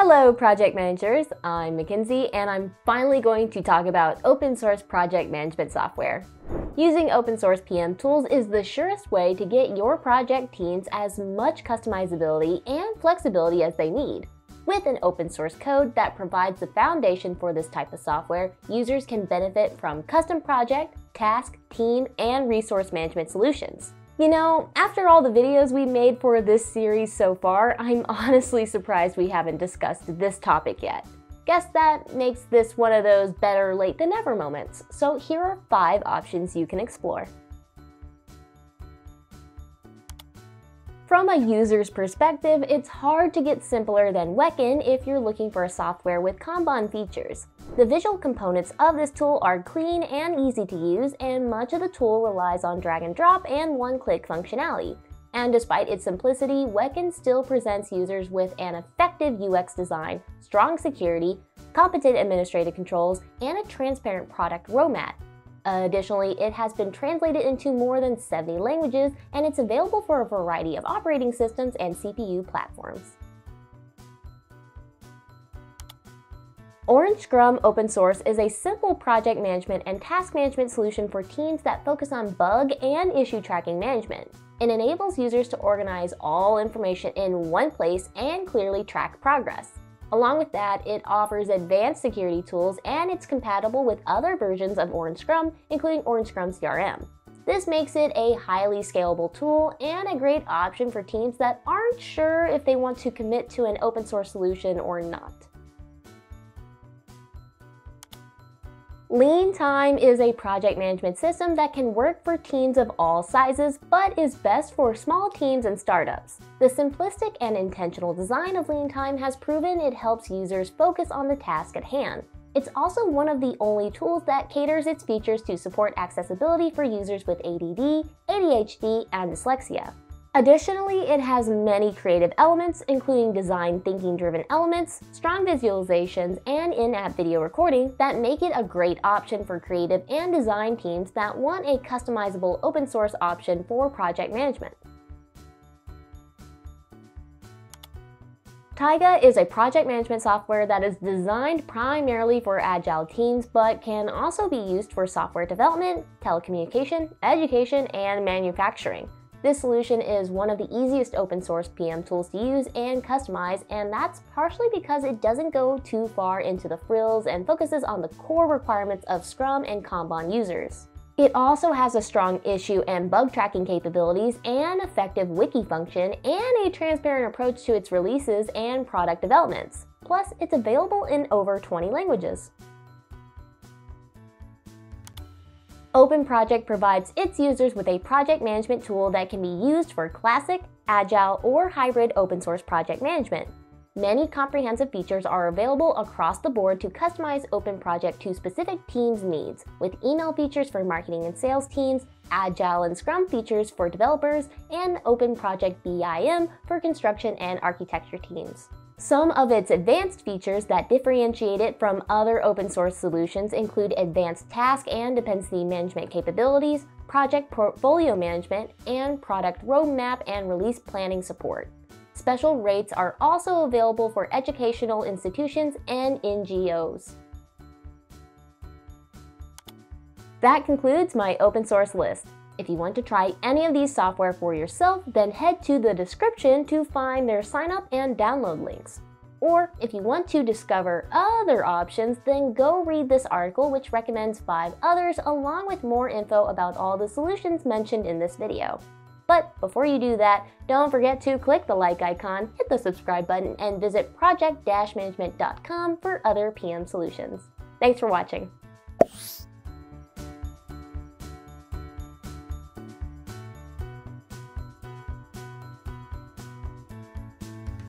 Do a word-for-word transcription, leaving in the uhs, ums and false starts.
Hello project managers, I'm Mackenzie and I'm finally going to talk about open source project management software. Using open source P M tools is the surest way to get your project teams as much customizability and flexibility as they need. With an open source code that provides the foundation for this type of software, users can benefit from custom project, task, team, and resource management solutions. You know, after all the videos we made for this series so far, I'm honestly surprised we haven't discussed this topic yet. Guess that makes this one of those better late than never moments. So here are five options you can explore. From a user's perspective, it's hard to get simpler than WeKan if you're looking for a software with Kanban features. The visual components of this tool are clean and easy to use, and much of the tool relies on drag and drop and one-click functionality. And despite its simplicity, WeKan still presents users with an effective U X design, strong security, competent administrative controls, and a transparent product roadmap. Additionally, it has been translated into more than seventy languages, and it's available for a variety of operating systems and C P U platforms. Orangescrum open source is a simple project management and task management solution for teams that focus on bug and issue tracking management. It enables users to organize all information in one place and clearly track progress. Along with that, it offers advanced security tools and it's compatible with other versions of Orangescrum, including Orangescrum C R M. This makes it a highly scalable tool and a great option for teams that aren't sure if they want to commit to an open source solution or not. Leantime is a project management system that can work for teams of all sizes, but is best for small teams and startups. The simplistic and intentional design of Leantime has proven it helps users focus on the task at hand. It's also one of the only tools that caters its features to support accessibility for users with A D D, A D H D, and dyslexia. Additionally, it has many creative elements, including design thinking-driven elements, strong visualizations, and in-app video recording that make it a great option for creative and design teams that want a customizable open-source option for project management. Taiga is a project management software that is designed primarily for agile teams, but can also be used for software development, telecommunication, education, and manufacturing. This solution is one of the easiest open source P M tools to use and customize, and that's partially because it doesn't go too far into the frills and focuses on the core requirements of Scrum and Kanban users. It also has a strong issue and bug tracking capabilities, an effective wiki function, and a transparent approach to its releases and product developments. Plus, it's available in over twenty languages. OpenProject provides its users with a project management tool that can be used for classic, agile, or hybrid open source project management. Many comprehensive features are available across the board to customize OpenProject to specific teams' needs, with email features for marketing and sales teams, Agile and Scrum features for developers, and OpenProject B I M for construction and architecture teams. Some of its advanced features that differentiate it from other open source solutions include advanced task and dependency management capabilities, project portfolio management, and product roadmap and release planning support. Special rates are also available for educational institutions and N G Os. That concludes my open source list. If you want to try any of these software for yourself, then head to the description to find their sign up and download links. Or if you want to discover other options, then go read this article which recommends five others along with more info about all the solutions mentioned in this video. But before you do that, don't forget to click the like icon, hit the subscribe button, and visit project dash management dot com for other P M solutions. Thanks for watching.